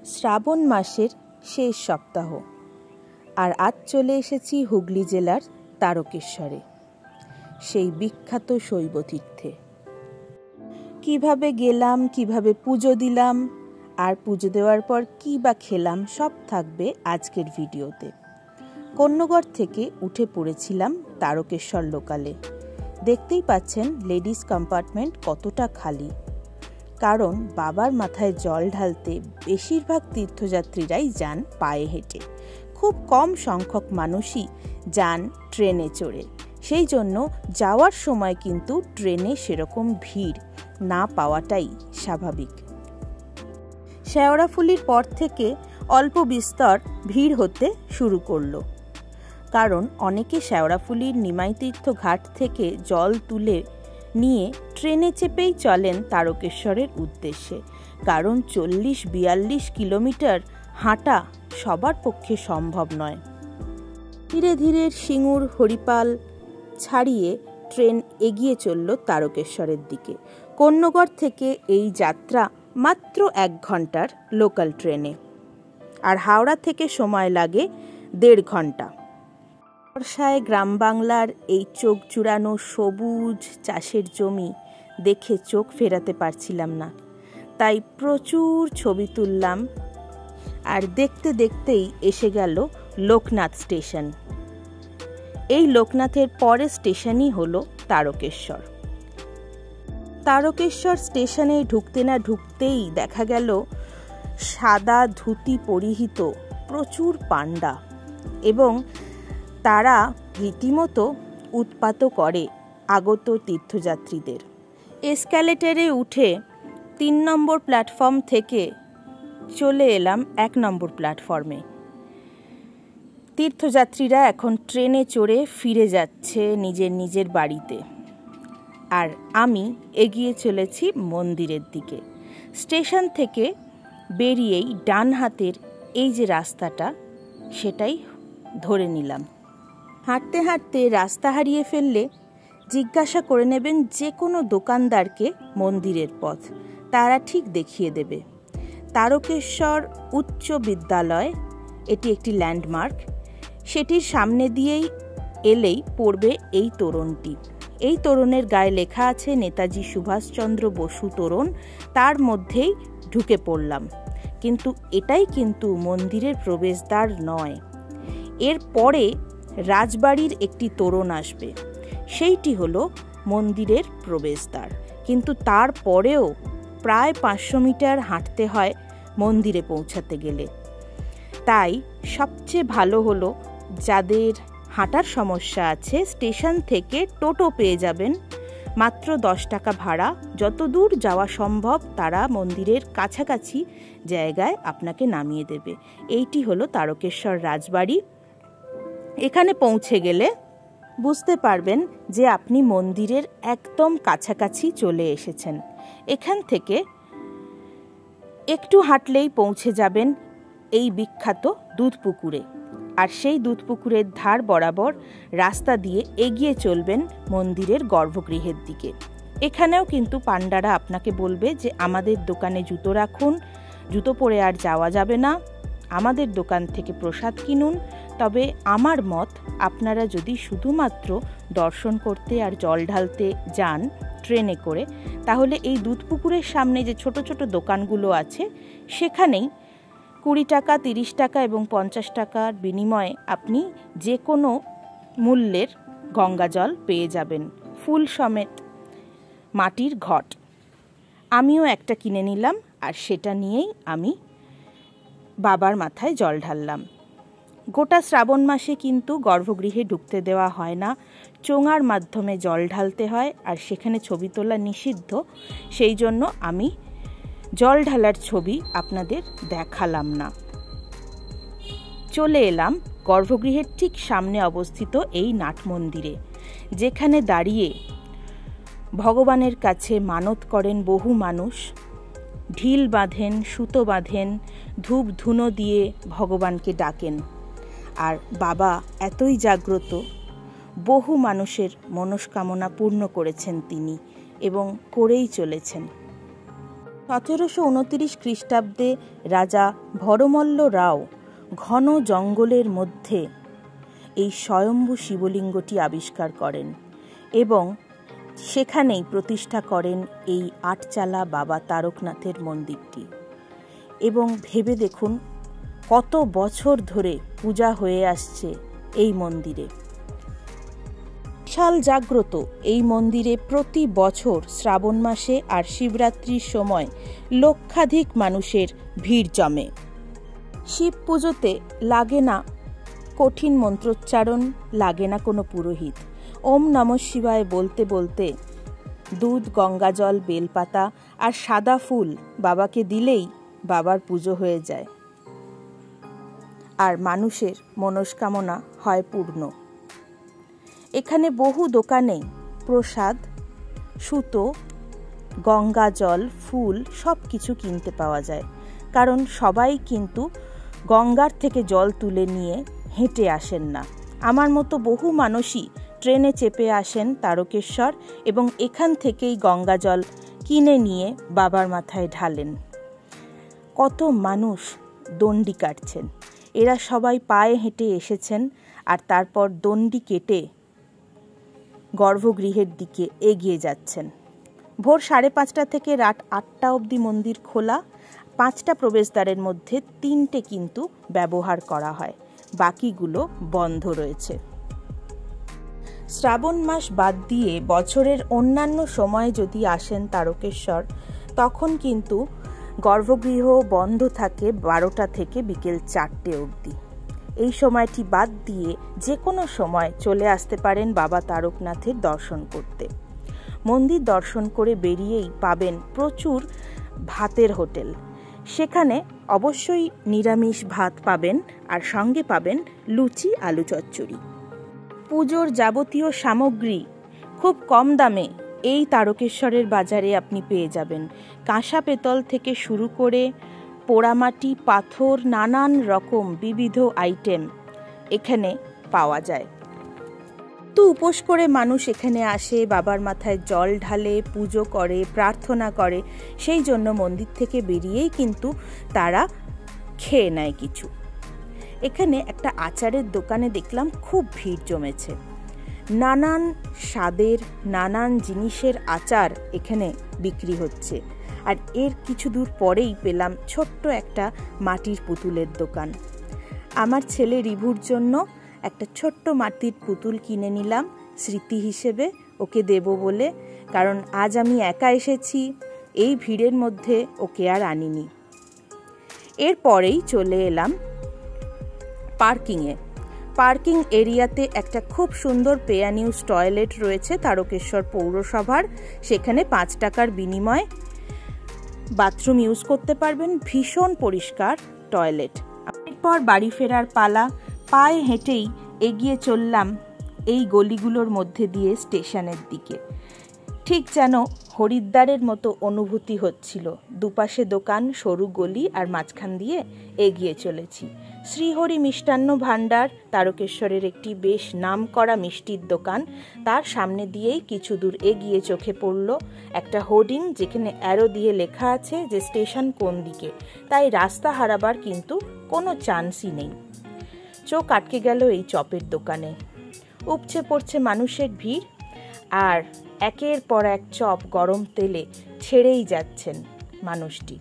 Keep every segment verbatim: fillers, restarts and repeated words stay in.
শ্রাবণ মাসের শেষ সপ্তাহ, আর আজ চলে এসেছি হুগলি জেলার তারকেশ্বরে, সেই বিখ্যাত শৈবতীর্থে। কিভাবে গেলাম, কিভাবে পুজো দিলাম, আর পুজো দেওয়ার পর কী বা খেলাম, সব থাকবে আজকের ভিডিওতে। কন্যগড় থেকে উঠে পড়েছিলাম তারকেশ্বর লোকালে। দেখতেই পাচ্ছেন লেডিস কম্পার্টমেন্ট কতটা খালি, কারণ বাবার মাথায় জল ঢালতে বেশিরভাগ তীর্থযাত্রীরাই যান পায়ে হেঁটে। খুব কম সংখ্যক মানুষই যান ট্রেনে চড়ে। সেই জন্য যাওয়ার সময় কিন্তু ট্রেনে সেরকম ভিড় না পাওয়াটাই স্বাভাবিক। শেওড়াফুলির পর থেকে অল্প বিস্তর ভিড় হতে শুরু করলো, কারণ অনেকে শেওড়াফুলির নিমাইতীর্থ ঘাট থেকে জল তুলে নিয়ে ট্রেনে চেপেই চলেন তারকেশ্বরের উদ্দেশ্যে, কারণ চল্লিশ বিয়াল্লিশ কিলোমিটার হাঁটা সবার পক্ষে সম্ভব নয়। ধীরে ধীরে সিঙ্গুর হরিপাল ছাড়িয়ে ট্রেন এগিয়ে চলল তারকেশ্বরের দিকে। কন্যগড় থেকে এই যাত্রা মাত্র এক ঘন্টার লোকাল ট্রেনে, আর হাওড়া থেকে সময় লাগে দেড় ঘন্টা। বর্ষায় গ্রাম বাংলার এই চোখ জুড়ানো সবুজ চাষের জমি দেখে চোখ ফেরাতে পারছিলাম না, তাই প্রচুর ছবি তুললাম। আর দেখতে দেখতেই এসে গেল লোকনাথ স্টেশন। এই লোকনাথের পরের স্টেশনই হলো তারকেশ্বর। তারকেশ্বর স্টেশনে ঢুকতে না ঢুকতেই দেখা গেল সাদা ধুতি পরিহিত প্রচুর পান্ডা, এবং তারা রীতিমতো উৎপাত করে আগত তীর্থযাত্রীদের। এসক্যালেটরে উঠে তিন নম্বর প্ল্যাটফর্ম থেকে চলে এলাম এক নম্বর প্ল্যাটফর্মে। তীর্থযাত্রীরা এখন ট্রেনে চড়ে ফিরে যাচ্ছে নিজের নিজের বাড়িতে, আর আমি এগিয়ে চলেছি মন্দিরের দিকে। স্টেশন থেকে বেরিয়েই ডান হাতের এই যে রাস্তাটা, সেটাই ধরে নিলাম। হাঁটতে হাঁটতে রাস্তা হারিয়ে ফেললে জিজ্ঞাসা করে নেবেন যে কোনো দোকানদারকে মন্দিরের পথ, তারা ঠিক দেখিয়ে দেবে। তারকেশ্বর উচ্চ বিদ্যালয়, এটি একটি ল্যান্ডমার্ক। সেটির সামনে দিয়েই এলেই পড়বে এই তোরণটি। এই তোরণের গায়ে লেখা আছে নেতাজি সুভাষচন্দ্র বসু তোরণ। তার মধ্যেই ঢুকে পড়লাম, কিন্তু এটাই কিন্তু মন্দিরের প্রবেশদ্বার নয়। এর পরে রাজবাড়ির একটি তোরণ আসবে, সেইটি হলো মন্দিরের প্রবেশদ্বার। কিন্তু তারপরেও প্রায় পাঁচশো মিটার হাঁটতে হয় মন্দিরে পৌঁছাতে গেলে। তাই সবচেয়ে ভালো হলো, যাদের হাঁটার সমস্যা আছে, স্টেশন থেকে টোটো পেয়ে যাবেন মাত্র দশ টাকা ভাড়া। যত দূর যাওয়া সম্ভব তারা মন্দিরের কাছাকাছি জায়গায় আপনাকে নামিয়ে দেবে। এইটি হলো তারকেশ্বর রাজবাড়ি। এখানে পৌঁছে গেলে বুঝতে পারবেন যে আপনি মন্দিরের একদম কাছাকাছি চলে এসেছেন। এখান থেকে একটু হাঁটলেই পৌঁছে যাবেন এই বিখ্যাত দুধ পুকুরে, আর সেই দুধ পুকুরের ধার বরাবর রাস্তা দিয়ে এগিয়ে চলবেন মন্দিরের গর্ভগৃহের দিকে। এখানেও কিন্তু পান্ডারা আপনাকে বলবে যে আমাদের দোকানে জুতো রাখুন, জুতো পরে আর যাওয়া যাবে না, আমাদের দোকান থেকে প্রসাদ কিনুন। তবে আমার মত, আপনারা যদি শুধুমাত্র দর্শন করতে আর জল ঢালতে যান ট্রেনে করে, তাহলে এই দুধ পুকুরের সামনে যে ছোট ছোট দোকানগুলো আছে, সেখানেই কুড়ি টাকা, তিরিশ টাকা এবং পঞ্চাশ টাকার বিনিময়ে আপনি যে কোনো মূল্যের গঙ্গা জল পেয়ে যাবেন, ফুল সমেত মাটির ঘট। আমিও একটা কিনে নিলাম, আর সেটা নিয়েই আমি বাবার মাথায় জল ঢাললাম। গোটা শ্রাবণ মাসে কিন্তু গর্ভগৃহে ঢুকতে দেওয়া হয় না, চোঙার মাধ্যমে জল ঢালতে হয়, আর সেখানে ছবি তোলা নিষিদ্ধ। সেই জন্য আমি জল ঢালার ছবি আপনাদের দেখালাম না। চলে এলাম গর্ভগৃহের ঠিক সামনে অবস্থিত এই নাট মন্দিরে, যেখানে দাঁড়িয়ে ভগবানের কাছে মানত করেন বহু মানুষ। ঢিল বাঁধেন, সুতো বাঁধেন, ধূপ ধুনো দিয়ে ভগবানকে ডাকেন। আর বাবা এতই জাগ্রত, বহু মানুষের মনস্কামনা পূর্ণ করেছেন তিনি, এবং করেই চলেছেন। সতেরোশো উনত্রিশ খ্রিস্টাব্দে রাজা ভরমল্ল রাও ঘন জঙ্গলের মধ্যে এই স্বয়ম্ভু শিবলিঙ্গটি আবিষ্কার করেন এবং সেখানেই প্রতিষ্ঠা করেন এই আটচালা বাবা তারকনাথের মন্দিরটি। এবং ভেবে দেখুন কত বছর ধরে পূজা হয়ে আসছে এই মন্দিরে। বিশাল জাগ্রত এই মন্দিরে প্রতি বছর শ্রাবণ মাসে আর শিবরাত্রির সময় লক্ষাধিক মানুষের ভিড় জমে। শিব পুজোতে লাগে না কঠিন মন্ত্রোচ্চারণ, লাগে না কোনো পুরোহিত। ওম নমঃ শিবায় বলতে বলতে দুধ, গঙ্গাজল, বেলপাতা আর সাদা ফুল বাবাকে দিলেই বাবার পুজো হয়ে যায় আর মানুষের মনস্কামনা হয় পূর্ণ। এখানে বহু দোকানেই প্রসাদ, সুতো, গঙ্গা জল, ফুল সব কিছু কিনতে পাওয়া যায়, কারণ সবাই কিন্তু গঙ্গার থেকে জল তুলে নিয়ে হেঁটে আসেন না। আমার মতো বহু মানুষই ট্রেনে চেপে আসেন তারকেশ্বর এবং এখান থেকেই গঙ্গা জল কিনে নিয়ে বাবার মাথায় ঢালেন। কত মানুষ দণ্ডি কাটছেন, এরা সবাই পায়ে হেঁটে এসেছেন আর তারপর দণ্ডি কেটে গর্ভগৃহের দিকে এগিয়ে যাচ্ছেন। ভোর সাড়ে পাঁচটা থেকে রাত আটটা অবধি মন্দির খোলা। পাঁচটা প্রবেশদ্বারের মধ্যে তিনটে কিন্তু ব্যবহার করা হয়, বাকিগুলো বন্ধ রয়েছে। শ্রাবণ মাস বাদ দিয়ে বছরের অন্যান্য সময়ে যদি আসেন তারকেশ্বর, তখন কিন্তু গর্ভগৃহ বন্ধ থাকে বারোটা থেকে বিকেল চারটে অবধি। এই সময়টি বাদ দিয়ে যে কোনো সময় চলে আসতে পারেন বাবা তারকনাথের দর্শন করতে। মন্দির দর্শন করে বেরিয়েই পাবেন প্রচুর ভাতের হোটেল। সেখানে অবশ্যই নিরামিষ ভাত পাবেন আর সঙ্গে পাবেন লুচি, আলু চচ্চড়ি। পুজোর যাবতীয় সামগ্রী খুব কম দামে এই তারকেশ্বরের বাজারে আপনি পেয়ে যাবেন। কাঁসা পেতল থেকে শুরু করে পোড়ামাটি, পাথর, নানান রকম বিবিধ আইটেম এখানে পাওয়া যায়। তো উপোস করে মানুষ এখানে আসে, বাবার মাথায় জল ঢালে, পুজো করে, প্রার্থনা করে। সেই জন্য মন্দির থেকে বেরিয়েই কিন্তু তারা খেয়ে নেয় কিছু। এখানে একটা আচারের দোকানে দেখলাম খুব ভিড় জমেছে। নানান স্বাদের, নানান জিনিসের আচার এখানে বিক্রি হচ্ছে। আর এর কিছু দূর পরেই পেলাম ছোট্ট একটা মাটির পুতুলের দোকান। আমার ছেলে রিভুর জন্য একটা ছোট্ট মাটির পুতুল কিনে নিলাম স্মৃতি হিসেবে, ওকে দেব বলে, কারণ আজ আমি একা এসেছি, এই ভিড়ের মধ্যে ওকে আর আনিনি। এরপরেই চলে এলাম পার্কিংয়ে। পার্কিং এরিয়াতে একটা খুব সুন্দর পে অ্যান্ড ইউজ টয়লেট রয়েছে তারকেশ্বর পৌরসভার। সেখানে পাঁচ টাকার বিনিময়ে বাথরুম ইউজ করতে পারবেন। ভীষণ পরিষ্কার টয়লেট। এরপর বাড়ি ফেরার পালা। পায়ে হেঁটেই এগিয়ে চললাম এই গলিগুলোর মধ্যে দিয়ে স্টেশনের দিকে। ঠিক যেন হরিদ্বারের মতো অনুভূতি হচ্ছিল। দুপাশে দোকান, সরু গলি আর মাঝখান দিয়ে এগিয়ে চলেছি। শ্রীহরি মিষ্টান্ন ভাণ্ডার তারকেশ্বরের একটি বেশ নামকরা মিষ্টির দোকান। তার সামনে দিয়েই কিছু দূর এগিয়ে চোখে পড়ল একটা হোর্ডিং, যেখানে অ্যারো দিয়ে লেখা আছে যে স্টেশন কোন দিকে। তাই রাস্তা হারাবার কিন্তু কোনো চান্সই নেই। চোখ আটকে গেল এই চপের দোকানে। উপচে পড়ছে মানুষের ভিড় আর একের পর এক চপ গরম তেলে ছেড়েই যাচ্ছেন মানুষটি।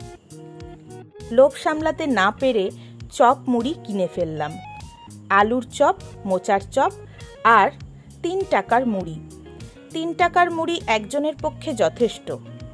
লোভ সামলাতে না পেরে চপ মুড়ি কিনে ফেললাম। আলুর চপ, মোচার চপ আর তিন টাকার মুড়ি। তিন টাকার মুড়ি একজনের পক্ষে যথেষ্ট।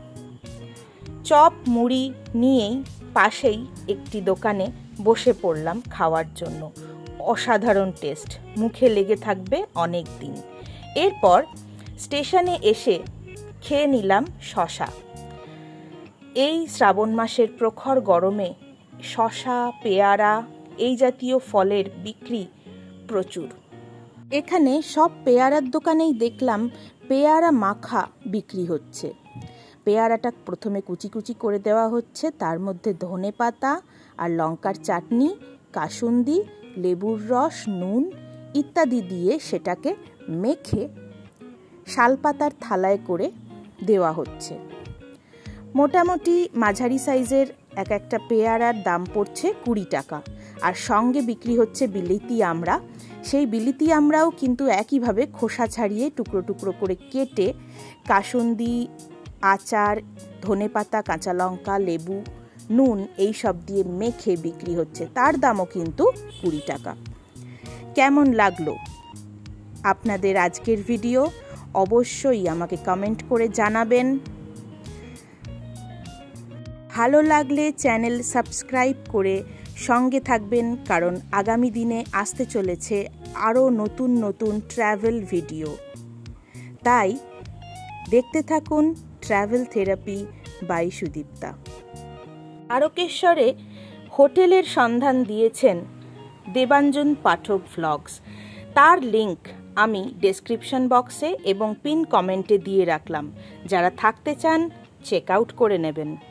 চপ মুড়ি নিয়েই পাশেই একটি দোকানে বসে পড়লাম খাওয়ার জন্য। অসাধারণ টেস্ট, মুখে লেগে থাকবে অনেক দিন। এরপর স্টেশনে এসে খেয়ে নিলাম শশা। এই শ্রাবণ মাসের প্রখর গরমে শশা, পেয়ারা এই জাতীয় ফলের বিক্রি প্রচুর। এখানে সব পেয়ারার দোকানেই দেখলাম পেয়ারা মাখা বিক্রি হচ্ছে। পেয়ারাটা প্রথমে কুচি কুচি করে দেওয়া হচ্ছে, তার মধ্যে ধনে পাতা আর লঙ্কার চাটনি, কাসুন্দি, লেবুর রস, নুন ইত্যাদি দিয়ে সেটাকে মেখে শালপাতার থালায় করে দেওয়া হচ্ছে। মোটামুটি মাঝারি সাইজের এক একটা পেয়ারার দাম পড়ছে কুড়ি টাকা, আর সঙ্গে বিক্রি হচ্ছে বিলিতি আমড়া। সেই বিলিতি আমড়াও কিন্তু একইভাবে খোসা ছাড়িয়ে টুকরো টুকরো করে কেটে কাসুন্দি, আচার, ধনেপাতা, কাঁচা লঙ্কা, লেবু, নুন এই সব দিয়ে মেখে বিক্রি হচ্ছে, তার দামও কিন্তু কুড়ি টাকা। কেমন লাগলো আপনাদের আজকের ভিডিও অবশ্যই আমাকে কমেন্ট করে জানাবেন। ভালো লাগলে চ্যানেল সাবস্ক্রাইব করে সঙ্গে থাকবেন, কারণ আগামী দিনে আসতে চলেছে আরও নতুন নতুন ট্র্যাভেল ভিডিও। তাই দেখতে থাকুন ট্র্যাভেল থেরাপি বাই সুদীপ্তা। তারকেশ্বরে হোটেলের সন্ধান দিয়েছেন দেবাঞ্জন পাঠক ভ্লগস। তার লিংক আমি ডেসক্রিপশন বক্সে এবং পিন কমেন্টে দিয়ে রাখলাম। যারা থাকতে চান চেক আউট করে নেবেন।